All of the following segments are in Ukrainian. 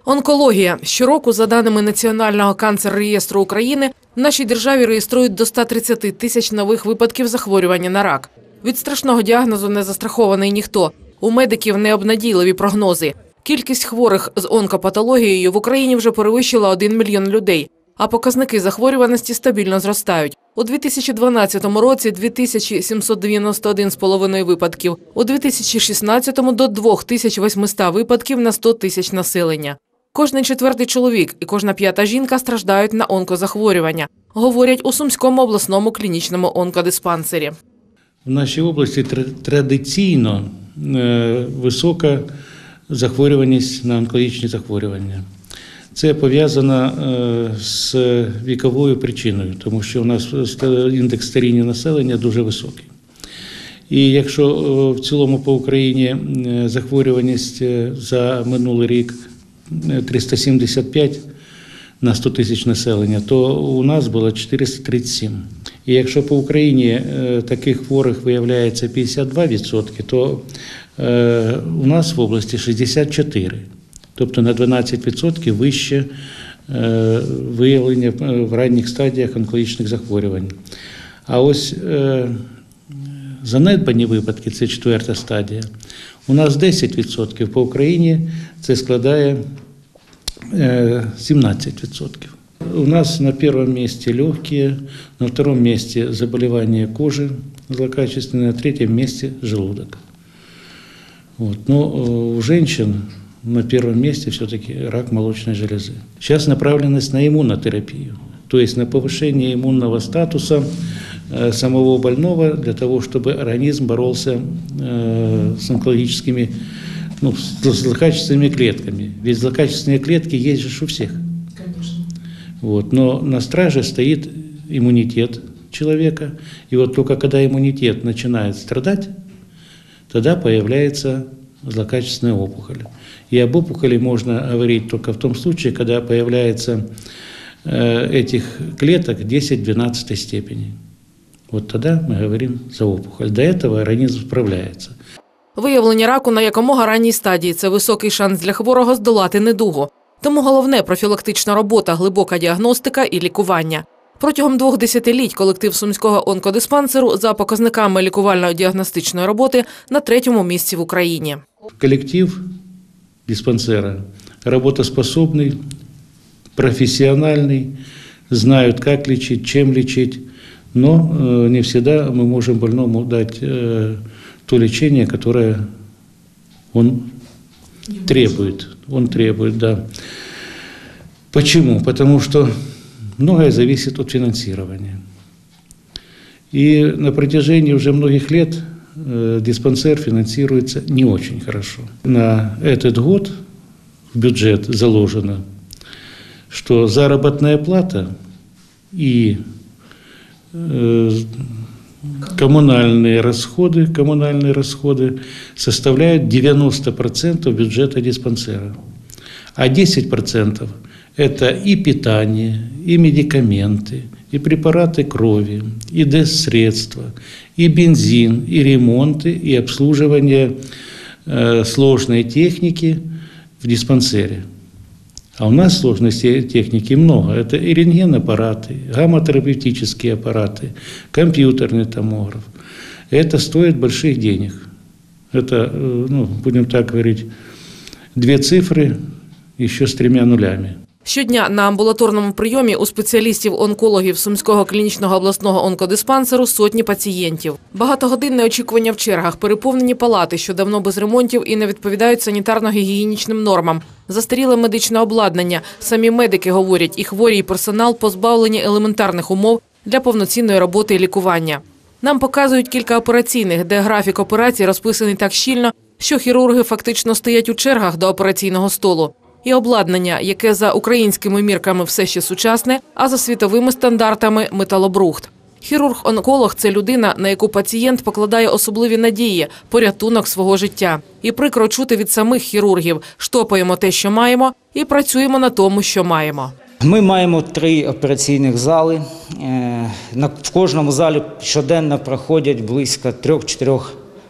Онкологія. Щороку, за даними Національного канцер-реєстру України, в нашій державі реєструють до 130 тисяч нових випадків захворювання на рак. Від страшного діагнозу не застрахований ніхто. У медиків необнадійливі прогнози. Кількість хворих з онкопатологією в Україні вже перевищила 1 мільйон людей, а показники захворюваності стабільно зростають. У 2012 році – 2791,5 випадків, у 2016 – до 2800 випадків на 100 тисяч населення. Кожний четвертий чоловік і кожна п'ята жінка страждають на онкозахворювання, говорять у Сумському обласному клінічному онкодиспансері. В нашій області традиційно висока захворюваність на онкологічні захворювання. Це пов'язано з віковою причиною, тому що у нас індекс старіння населення дуже високий. І якщо в цілому по Україні захворюваність за минулий рік 375 на 100 тисяч населення, то у нас було 437. І якщо по Україні таких хворих виявляється 52%, то у нас в області 64%. Тобто на 12% вище виявлення в ранніх стадіях онкологічних захворювань. А ось занедбані випадки – це 4-та стадія. У нас 10%, по Україні це складає 17%. У нас на первом месте легкие, на втором месте заболевания кожи злокачественные, на третьем месте желудок. Вот. Но у женщин на первом месте все-таки рак молочной железы. Сейчас направленность на иммунотерапию, то есть на повышение иммунного статуса самого больного для того, чтобы организм боролся с онкологическими, с злокачественными клетками. Ведь злокачественные клетки есть же у всех. Конечно. Вот. Но на страже стоит иммунитет человека. И вот только когда иммунитет начинает страдать, тогда появляется злокачественная опухоль. И об опухоли можно говорить только в том случае, когда появляется этих клеток 10-12 степени. Вот тогда мы говорим за опухоль. До этого организм справляется. Виявлення раку на якомога ранній стадії – це високий шанс для хворого здолати недугу. Тому головне – профілактична робота, глибока діагностика і лікування. Протягом 2 десятиліть колектив Сумського онкодиспансеру за показниками лікувально-діагностичної роботи на 3-му місці в Україні. Коллектив диспансера работоспособный, профессиональный, знают, как лечить, чем лечить, но не всегда мы можем больному дать то лечение, которое он требует. Да. Почему? Потому что многое зависит от финансирования. И на протяжении уже многих лет диспансер финансируется не очень хорошо. На этот год в бюджет заложено, что заработная плата и коммунальные расходы составляют 90% бюджета диспансера. А 10% это и питание, и медикаменты, и препараты крови, и ДЭС-средства, и бензин, и ремонты, и обслуживание сложной техники в диспансере. А у нас сложности техники много. Это и рентген-аппараты, гамма-терапевтические аппараты, компьютерный томограф. Это стоит больших денег. Это, будем так говорить, 2 цифры еще с 3 нулями. Щодня на амбулаторному прийомі у спеціалістів-онкологів Сумського клінічного обласного онкодиспансеру сотні пацієнтів. Багатогодинне очікування в чергах, переповнені палати, що давно без ремонтів і не відповідають санітарно-гігієнічним нормам. Застаріле медичне обладнання. Самі медики говорять, і хворі, і персонал позбавлені елементарних умов для повноцінної роботи і лікування. Нам показують кілька операційних, де графік операцій розписаний так щільно, що хірурги фактично стоять у чергах до операційного столу. І обладнання, яке за українськими мірками все ще сучасне, а за світовими стандартами – металобрухт. Хірург-онколог – це людина, на яку пацієнт покладає особливі надії, порятунок свого життя. І прикро чути від самих хірургів – штопаємо те, що маємо, і працюємо на тому, що маємо. Ми маємо 3 операційних зали. В кожному залі щоденно проходять близько 3-4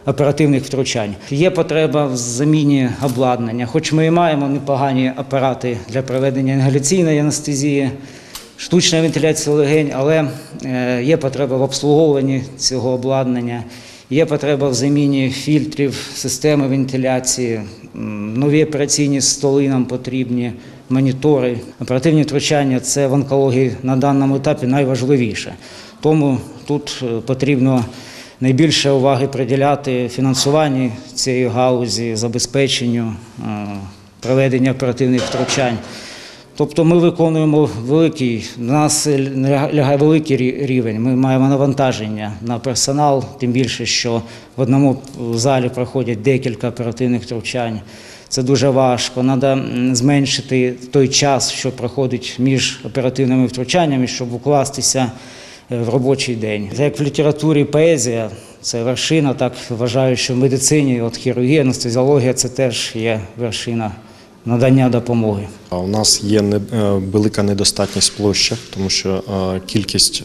оперативних втручань. Є потреба в заміні обладнання, хоч ми і маємо непогані апарати для проведення інгаляційної анестезії, штучної вентиляції легень, але є потреба в обслуговуванні цього обладнання, є потреба в заміні фільтрів, системи вентиляції, нові операційні столи нам потрібні, монітори. Оперативні втручання – це в онкології на даному етапі найважливіше. Тому тут потрібно найбільше уваги приділяти фінансуванню цієї галузі, забезпеченню проведення оперативних втручань. Тобто ми виконуємо на нас лягає великий рівень, ми маємо навантаження на персонал, тим більше, що в одному залі проходять декілька оперативних втручань. Це дуже важко, треба зменшити той час, що проходить між оперативними втручаннями, щоб укластися в робочий день. Як в літературі поезія – це вершина, так вважаю, що в медицині, хірургія, анестезіологія – це теж є вершина надання допомоги. У нас є велика недостатність площі, тому що кількість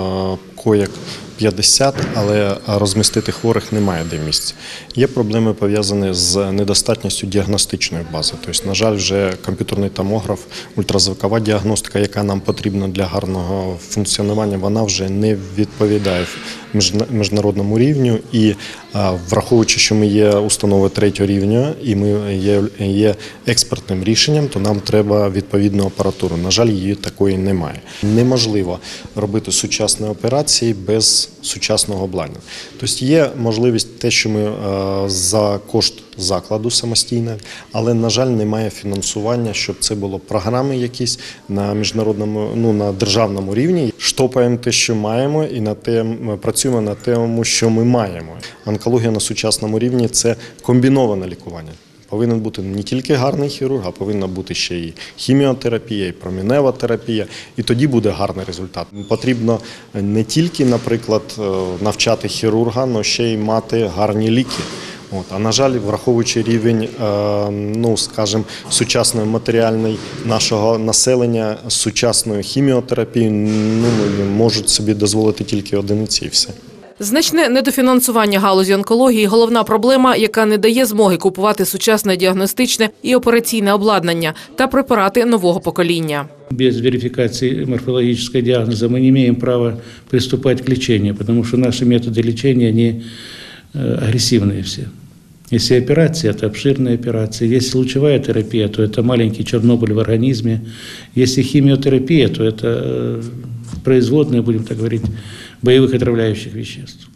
коєк 50, але розмістити хворих немає де місць. Є проблеми пов'язані з недостатністю діагностичної бази. Тобто, на жаль, вже комп'ютерний томограф, ультразвукова діагностика, яка нам потрібна для гарного функціонування, вона вже не відповідає міжнародному рівню. І враховуючи, що ми є установою 3-го рівня і ми є експертним рішенням, то нам треба відповідну апаратуру. На жаль, її такої немає. Неможливо робити сучасні операції без сучасного обладнання. Тобто є можливість те, що ми за кошт закладу самостійно, але, на жаль, немає фінансування, щоб це було програми якісь на міжнародному, на державному рівні. Штопаємо те, що маємо, і працюємо над тим, що ми маємо. Онкологія на сучасному рівні – це комбіноване лікування. Повинен бути не тільки гарний хірург, а повинна бути ще і хіміотерапія, і промінева терапія, і тоді буде гарний результат. Потрібно не тільки, наприклад, навчати хірурга, але ще й мати гарні ліки. А, на жаль, враховуючи рівень, скажімо, сучасної матеріальної нашого населення, сучасної хіміотерапії, можуть собі дозволити тільки одиниці і все. Значне недофінансування галузі онкології – головна проблема, яка не дає змоги купувати сучасне діагностичне і операційне обладнання та препарати нового покоління. Без верификации морфологического диагноза мы не имеем права приступать к лечению, потому что наши методы лечения, они агрессивные все. Если операция – это обширная операция, если лучевая терапия, то это маленький Чернобыль в организме, если химиотерапия, то это производные, будем так говорить, боевых отравляющих веществ.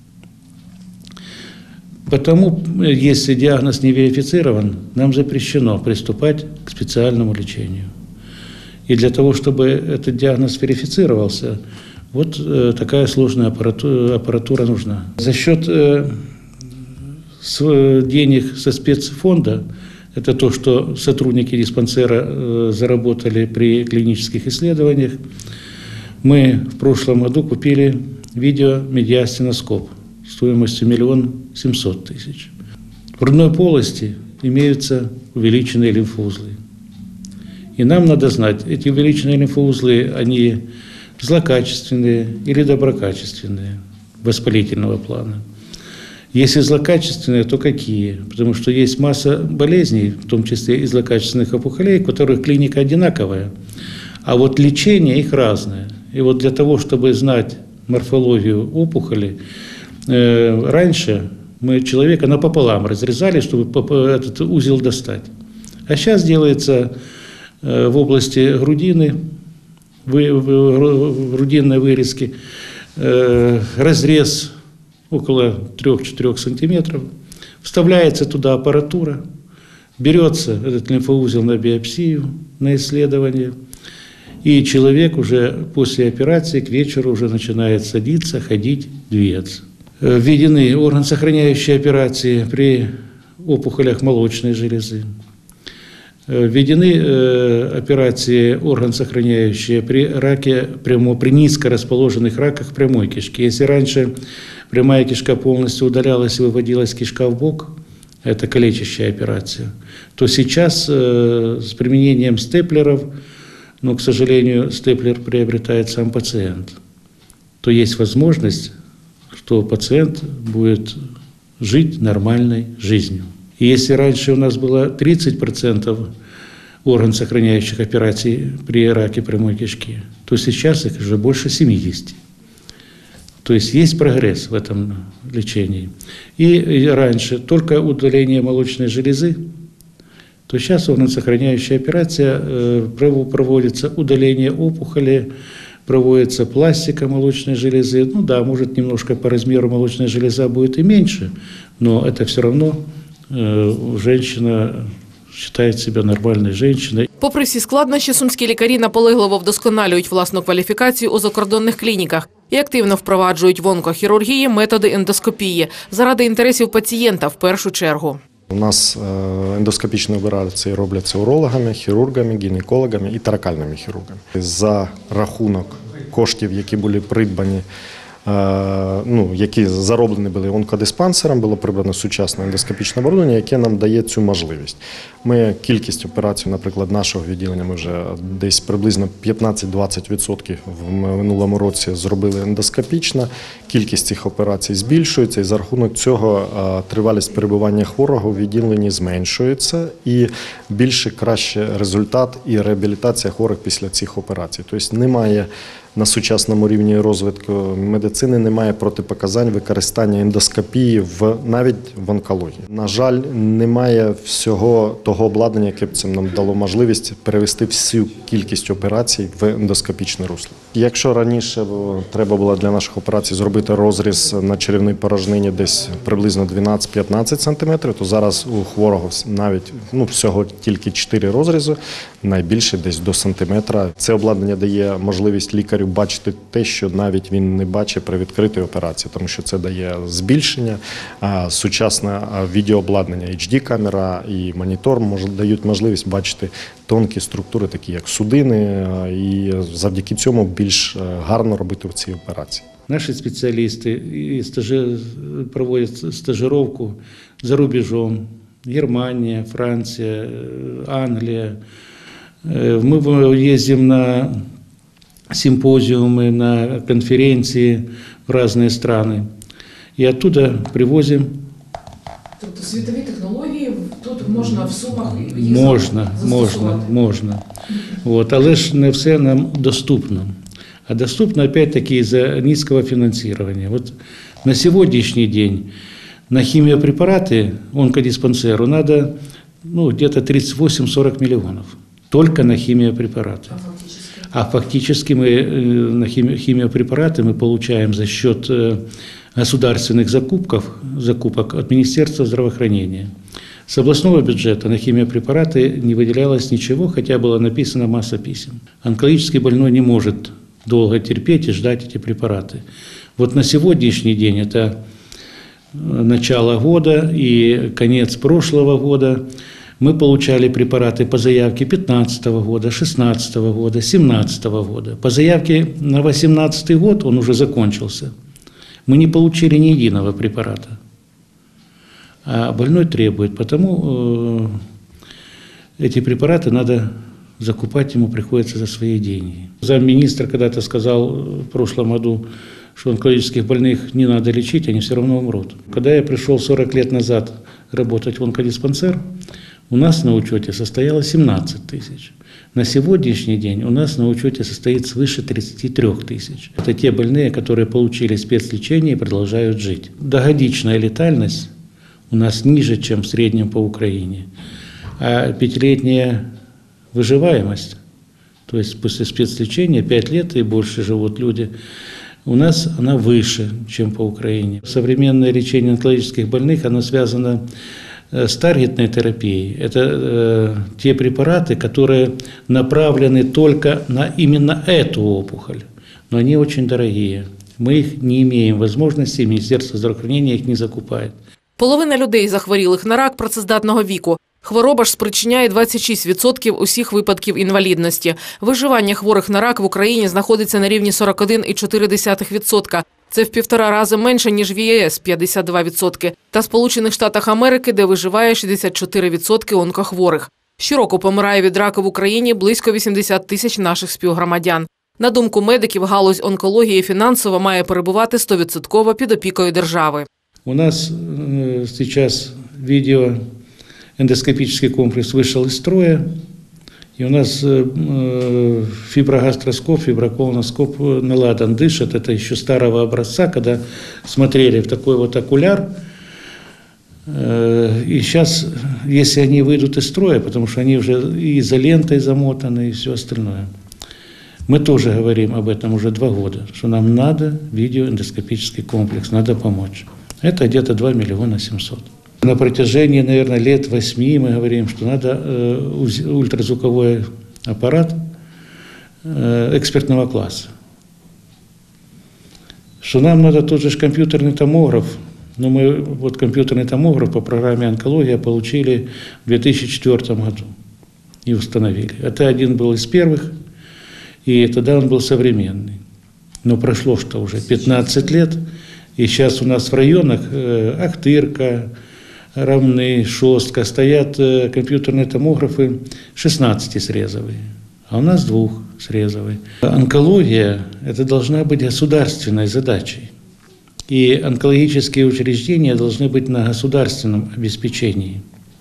Потому, если диагноз не верифицирован, нам запрещено приступать к специальному лечению. И для того, чтобы этот диагноз верифицировался, вот такая сложная аппаратура нужна. За счет денег со спецфонда, это то, что сотрудники диспансера заработали при клинических исследованиях, мы в прошлом году купили видеомедиастеноскоп стоимостью 1 700 000. В грудной полости имеются увеличенные лимфоузлы. И нам надо знать, эти увеличенные лимфоузлы, они злокачественные или доброкачественные, воспалительного плана. Если злокачественные, то какие? Потому что есть масса болезней, в том числе и злокачественных опухолей, у которых клиника одинаковая, а вот лечение их разное. И вот для того, чтобы знать морфологию опухоли, раньше мы человека напополам разрезали, чтобы этот узел достать. А сейчас делается в области грудины, в грудинной вырезке, разрез около 3-4 сантиметров, вставляется туда аппаратура, берется этот лимфоузел на биопсию, на исследование, и человек уже после операции к вечеру уже начинает садиться, ходить, двигаться. Введены органосохраняющие операции при опухолях молочной железы. Введены операции органосохраняющие при раке при низко расположенных раках прямой кишки. Если раньше прямая кишка полностью удалялась и выводилась кишка в бок, это калечащая операция, то сейчас с применением степлеров, но, к сожалению, степлер приобретает сам пациент, то есть возможность, что пациент будет жить нормальной жизнью. И если раньше у нас было 30% органов, сохраняющих операций при раке прямой кишки, то сейчас их уже больше 70%. То есть есть прогресс в этом лечении. И раньше только удаление молочной железы, то сейчас органосохраняющая операция, проводится удаление опухоли, проводится пластика молочной железы. Ну да, может немножко по размеру молочная железа будет и меньше, но это все равно женщина вважає себе нормальною жінкою. Попри всі складнощі, сумські лікарі наполегливо вдосконалюють власну кваліфікацію у закордонних клініках і активно впроваджують в онкохірургії методи ендоскопії заради інтересів пацієнта в першу чергу. У нас ендоскопічні операції робляться урологами, хірургами, гінекологами і торакальними хірургами. За рахунок коштів, які були придбані, які зароблені були онкодиспансером, було придбано сучасне ендоскопічне обладнання, яке нам дає цю можливість. Ми кількість операцій, наприклад, нашого відділення, ми вже десь приблизно 15-20% в минулому році зробили ендоскопічно. Кількість цих операцій збільшується, і за рахунок цього тривалість перебування хворого у відділенні зменшується, і більше краще результат і реабілітація хворих після цих операцій. Тобто немає на сучасному рівні розвитку медицини немає протипоказань використання ендоскопії навіть в онкології. На жаль, немає всього того обладнання, яке б це нам дало можливість перевести всю кількість операцій в ендоскопічне русло. Якщо раніше треба було для наших операцій зробити розріз на черевній порожнині десь приблизно 12-15 см, то зараз у хворого навіть всього тільки 4 розрізи, найбільше десь до сантиметра. Це обладнання дає можливість лікарю бачити те, що навіть він не бачить при відкритій операції, тому що це дає збільшення, сучасне відеообладнання, HD-камера і монітор дають можливість бачити тонкі структури, такі як судини, і завдяки цьому більш гарно робити ці операції. Наши специалисты проводят стажировку за рубежом. Германия, Франция, Англия. Мы ездим на симпозиумы, на конференции в разные страны. И оттуда привозим. Тобто світові технології тут можна в Сумах Можна. Але ж не все нам доступно. А доступно опять-таки из-за низкого финансирования. Вот на сегодняшний день на химиопрепараты онкодиспансеру надо где-то 38-40 миллионов. Только на химиопрепараты. А фактически мы на химиопрепараты мы получаем за счет государственных закупок от Министерства здравоохранения. С областного бюджета на химиопрепараты не выделялось ничего, хотя была написана масса писем. Онкологический больной не может долго терпеть и ждать эти препараты. Вот на сегодняшний день, это начало года и конец прошлого года, мы получали препараты по заявке 2015 года, 2016 года, 2017 года. По заявке на 2018 год, он уже закончился, мы не получили ни единого препарата. А больной требует, потому эти препараты надо закупать, ему приходится за свои деньги. Замминистра когда-то сказал в прошлом году, что онкологических больных не надо лечить, они все равно умрут. Когда я пришел 40 лет назад работать в онкодиспансер, у нас на учете состояло 17 тысяч. На сегодняшний день у нас на учете состоит свыше 33 тысяч. Это те больные, которые получили спецлечение и продолжают жить. Годичная летальность у нас ниже, чем в среднем по Украине. А 5-летняя выживаемость, то есть после спецлечения 5 лет и больше живут люди, у нас она выше, чем по Украине. Современное лечение онкологических больных, оно связано с таргетной терапией. Это те препараты, которые направлены только на именно эту опухоль, но они очень дорогие. Мы их не имеем возможности, Министерство здравоохранения их не закупает. Половина людей, захворілих на рак працездатного віку. Хвороба ж спричиняє 26% усіх випадків інвалідності. Виживання хворих на рак в Україні знаходиться на рівні 41,4%. Це в 1,5 рази менше, ніж в ЄС – 52%, та Сполучених Штатах Америки, де виживає 64% онкохворих. Щороку помирає від раку в Україні близько 80 тисяч наших співгромадян. На думку медиків, галузь онкології фінансово має перебувати 100% під опікою держави. У нас сейчас видеоэндоскопический комплекс вышел из строя, и у нас фиброгастроскоп, фиброколоноскоп наладан, дышит. Это еще старого образца, когда смотрели в такой вот окуляр. И сейчас, если они выйдут из строя, потому что они уже и изолентой замотаны, и все остальное, мы тоже говорим об этом уже 2 года, что нам надо видеоэндоскопический комплекс, надо помочь. Это где-то 2 700 000. На протяжении, наверное, лет 8 мы говорим, что надо ультразвуковой аппарат экспертного класса. Что нам надо тот же компьютерный томограф. Но мы вот компьютерный томограф по программе онкология получили в 2004 году и установили. Это один был из первых, и тогда он был современный. Но прошло что уже 15 лет, и сейчас у нас в районах Ахтырка, Равны, Шостка стоят компьютерные томографы 16-срезовые, а у нас 2-срезовые. Онкология – это должна быть государственной задачей. И онкологические учреждения должны быть на государственном обеспечении.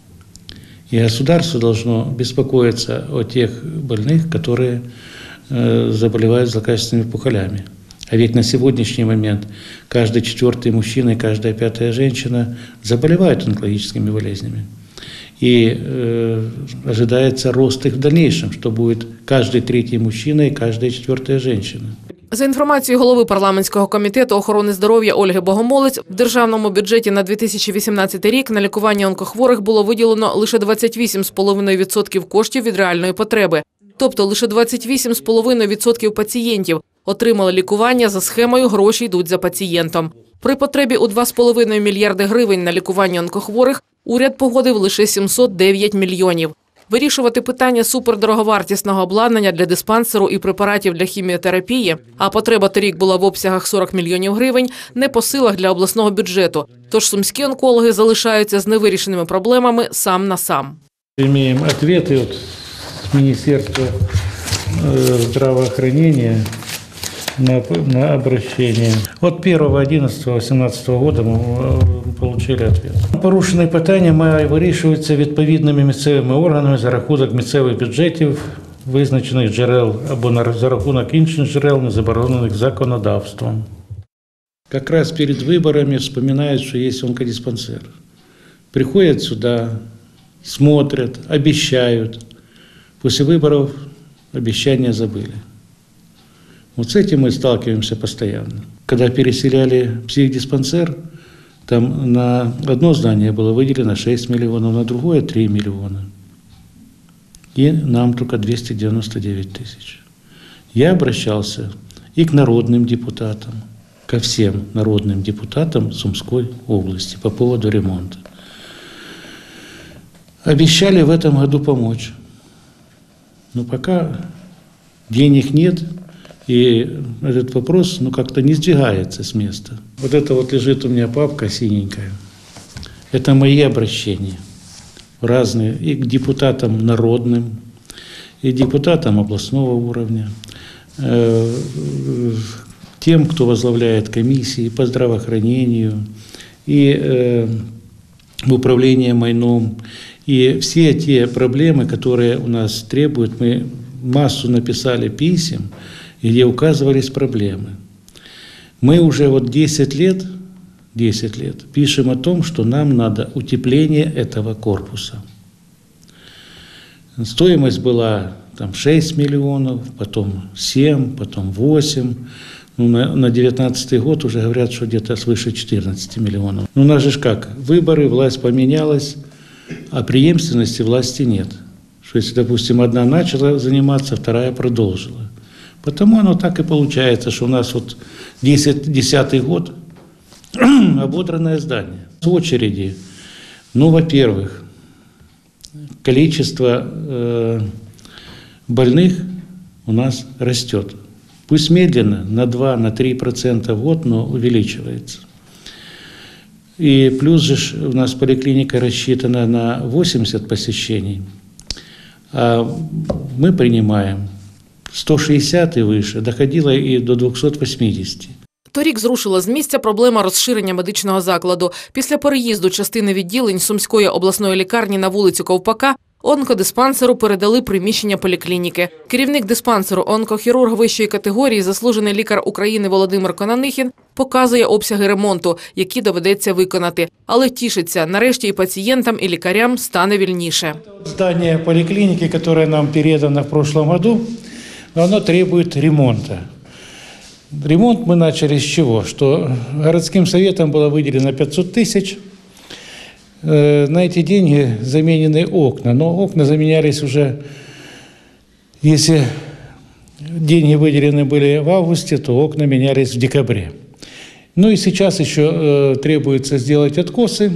И государство должно беспокоиться о тех больных, которые заболевают злокачественными опухолями. А ведь на сегодняшний момент каждый 4-й мужчина и каждая 5-я женщина заболевают онкологическими болезнями. И ожидается рост их в дальнейшем, что будет каждый 3-й мужчина и каждая 4-я женщина. За інформацією голови парламентського комітету охорони здоров'я Ольги Богомолець, в державному бюджеті на 2018 рік на лікування онкохворих було виділено лише 28,5% коштів від реальної потреби. Тобто лише 28,5% пацієнтів отримали лікування за схемою «Гроші йдуть за пацієнтом». При потребі у 2,5 мільярди гривень на лікування онкохворих уряд погодив лише 709 мільйонів. Вирішувати питання супердороговартісного обладнання для диспансеру і препаратів для хіміотерапії, а потреба торік була в обсягах 40 мільйонів гривень, не по силах для обласного бюджету. Тож сумські онкологи залишаються з невирішеними проблемами сам на сам. Маємо відповіді від Міністерства здравоохранения на обращение. От 1.11.2018 года мы получили ответ. Порушені питання мають вирішуватися відповідними місцевими органами за рахунок місцевих бюджетів, визначених джерел або за рахунок інших джерел, не заборонених законодавством. Как раз перед выборами вспоминают, что есть онкодиспансер. Приходят сюда, смотрят, обещают. После выборов обещания забыли. Вот с этим мы сталкиваемся постоянно. Когда переселяли психдиспансер, там на одно здание было выделено 6 миллионов, на другое 3 миллиона. И нам только 299 тысяч. Я обращался и к народным депутатам, ко всем народным депутатам Сумской области по поводу ремонта. Обещали в этом году помочь. Но пока денег нет, и этот вопрос как-то не сдвигается с места. Вот это вот лежит у меня папка синенькая. Это мои обращения разные и к депутатам народным, и депутатам областного уровня, тем, кто возглавляет комиссии по здравоохранению, и в управлении майном. И все те проблемы, которые у нас требуют, мы массу написали писем, где указывались проблемы. Мы уже вот 10 лет пишем о том, что нам надо утепление этого корпуса. Стоимость была там 6 миллионов, потом 7, потом 8. Ну, на 2019 год уже говорят, что где-то свыше 14 миллионов. Ну, у нас же как, выборы, власть поменялась, а преемственности власти нет. Что если, допустим, одна начала заниматься, вторая продолжила. Потому оно так и получается, что у нас вот 10-й год ободранное здание. В очереди, ну, во-первых, количество больных у нас растет. Пусть медленно, на 2-3% в год, но увеличивается. И плюс же у нас поликлиника рассчитана на 80 посещений, а мы принимаем 160 и выше, доходило и до 280. Торік зрушила з місця проблема розширення медичного закладу. Після переїзду частини відділень Сумської обласної лікарні на вулицю Ковпака онкодиспансеру передали приміщення поліклініки. Керівник диспансеру, онкохірург вищої категорії, заслужений лікар України Володимир Кононихін, показує обсяги ремонту, які доведеться виконати. Але тішиться, нарешті і пацієнтам, і лікарям стане вільніше. Здание поликлиники, которое нам передано в прошлом году, оно требует ремонта. Ремонт мы начали с чего? Что городским советом было выделено 500 тысяч. На эти деньги заменены окна. Но окна заменялись уже, если деньги выделены были в августе, то окна менялись в декабре. Ну и сейчас еще требуется сделать откосы.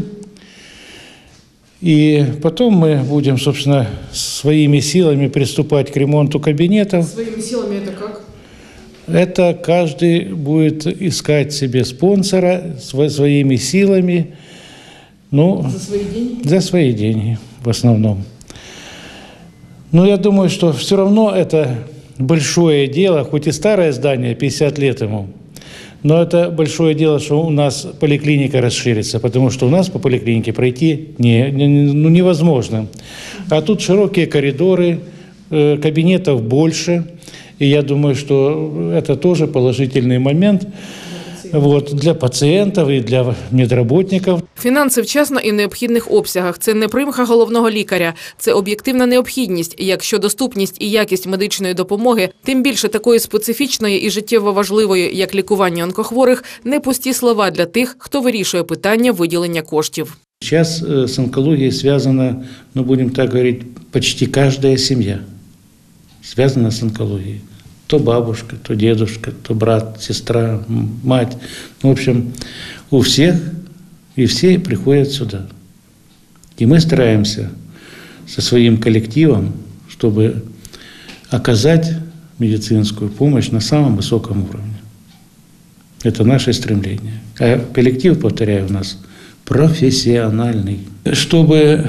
И потом мы будем, собственно, своими силами приступать к ремонту кабинетов. Своїми силами це як? Это каждый будет искать себе спонсора своими силами. Ну, За свої деньги? За свои деньги в основном. Но я думаю, что все равно это большое дело, хоть и старое здание, 50 лет ему, но это большое дело, что у нас поликлиника расширится, потому что у нас по поликлинике пройти невозможно. А тут широкие коридоры, кабинетов больше, и я думаю, что это тоже положительный момент. Для пацієнтів і для медработників. Фінанси вчасно і в необхідних обсягах – це не примха головного лікаря, це об'єктивна необхідність. Якщо доступність і якість медичної допомоги, тим більше такої специфічної і життєво важливої, як лікування онкохворих, не пусті слова для тих, хто вирішує питання виділення коштів. Зараз з онкологією зв'язана, будемо так говорити, почти кожна сім'я зв'язана з онкологією. То бабушка, то дедушка, то брат, сестра, мать. В общем, у всех, и все приходят сюда. И мы стараемся со своим коллективом, чтобы оказать медицинскую помощь на самом высоком уровне. Это наше стремление. А коллектив, повторяю, у нас профессиональный. Чтобы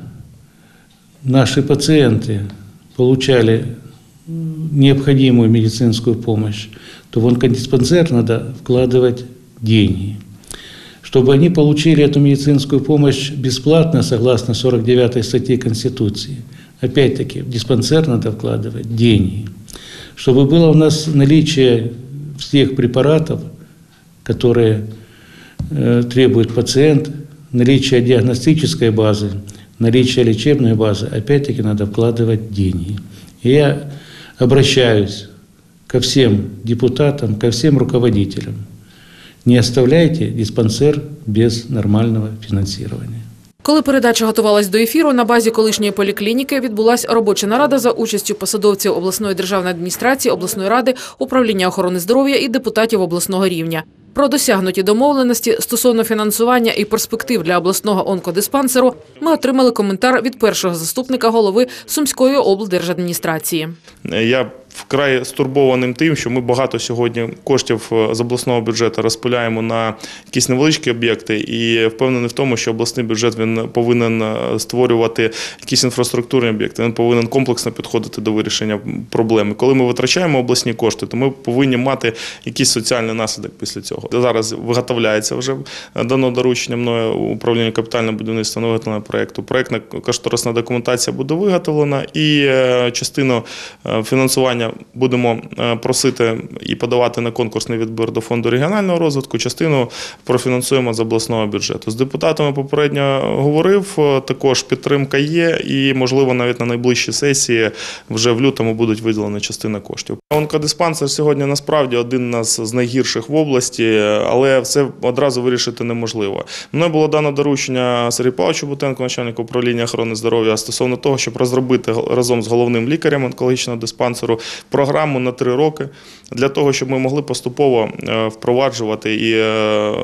наши пациенты получали необходимую медицинскую помощь, то в онкодиспансер надо вкладывать деньги. Чтобы они получили эту медицинскую помощь бесплатно, согласно 49 статье Конституции, опять-таки в диспансер надо вкладывать деньги. Чтобы было у нас наличие всех препаратов, которые требует пациент, наличие диагностической базы, наличие лечебной базы, опять-таки надо вкладывать деньги. И я обращаюсь ко всем депутатам, ко всем руководителям. Не оставляйте диспансер без нормального фінансування. Коли передача готувалась до ефіру, на базі колишньої поліклініки відбулася робоча нарада за участю посадовців обласної державної адміністрації, обласної ради, управління охорони здоров'я і депутатів обласного рівня. Про досягнуті домовленості стосовно фінансування і перспектив для обласного онкодиспансеру ми отримали коментар від першого заступника голови Сумської облдержадміністрації. Я вкрай стурбованим тим, що ми багато сьогодні коштів з обласного бюджету розпиляємо на якісь невеличкі об'єкти і впевнений в тому, що обласний бюджет він повинен створювати якісь інфраструктурні об'єкти, він повинен комплексно підходити до вирішення проблеми. Коли ми витрачаємо обласні кошти, то ми повинні мати якийсь соціальний наслідок після цього. Зараз виготовляється вже дано доручення мною управління капітального будівництва на виготовлення проєкту. Проєктна кошторисна документація буде виготовлена і частину фінансування будемо просити і подавати на конкурсний відбір до Фонду регіонального розвитку, частину профінансуємо з обласного бюджету. З депутатами попередньо говорив, також підтримка є і, можливо, навіть на найближчій сесії вже в лютому будуть виділені частина коштів. Онкодиспансер сьогодні насправді один з найгірших в області, але все одразу вирішити неможливо. Мною було дано доручення Сергію Павловичу Бутенку, начальнику управління охорони здоров'я, стосовно того, щоб розробити разом з головним лікарем онкологічного диспансеру програму на 3 роки, для того, щоб ми могли поступово впроваджувати і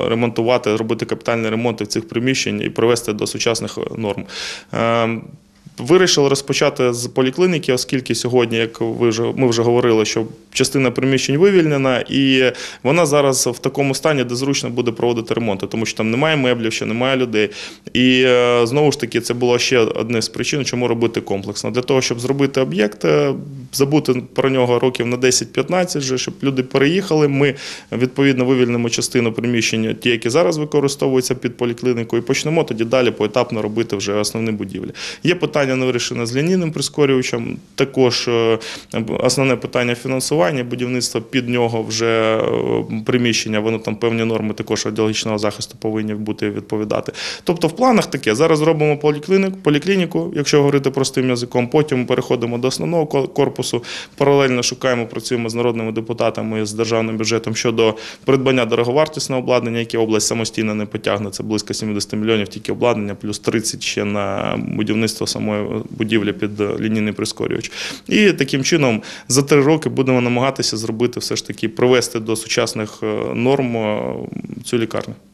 ремонтувати, робити капітальні ремонти в цих приміщень і привести до сучасних норм. Вирішили розпочати з поліклініки, оскільки сьогодні, як ми вже говорили, що частина приміщень вивільнена, і вона зараз в такому стані, де зручно буде проводити ремонти, тому що там немає меблів, ще немає людей. І знову ж таки, це було ще одне з причин, чому робити комплексно. Для того, щоб зробити об'єкт, забути про нього років на 10-15, щоб люди переїхали, ми відповідно вивільнимо частину приміщень, ті, які зараз використовуються під поліклініку, і почнемо тоді далі поетапно робити вже основні будівлі. Є питання не вирішене з лінійним прискорювачем, також основне питання фінансування, будівництва під нього вже приміщення, воно там певні норми також радіологічного захисту повинні бути відповідати. Тобто в планах таке, зараз робимо поліклініку, якщо говорити простим язиком, потім переходимо до основного корпусу, паралельно шукаємо, працюємо з народними депутатами, з державним бюджетом щодо придбання дороговартісного обладнання, яке область самостійно не потягне, це близько 70 мільйонів тільки обладнання, плюс 30 ще на будівництво самої будівлі під лінійний прискорювач. І таким чином за 3 роки будемо намагатися зробити все ж таки, привести до сучасних норм цю лікарню.